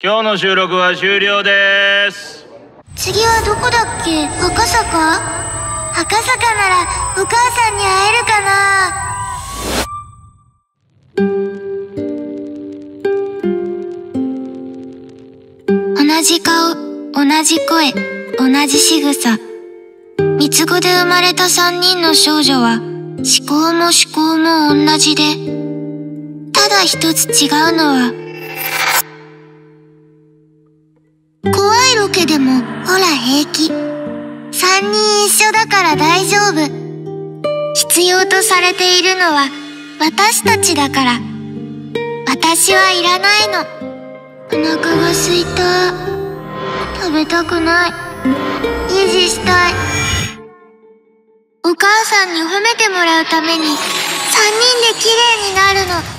今日の収録は終了です。 次はどこだっけ？赤坂？赤坂ならお母さんに会えるかな？同じ顔、同じ声、同じ仕草。三つ子で生まれた3人の少女は思考も思考も同じで、ただ一つ違うのは、怖いロケでもほら平気。3人一緒だから大丈夫。必要とされているのは私たちだから。私はいらないの。お腹が空いた。食べたくない。維持したい。お母さんに褒めてもらうために3人で綺麗になるの。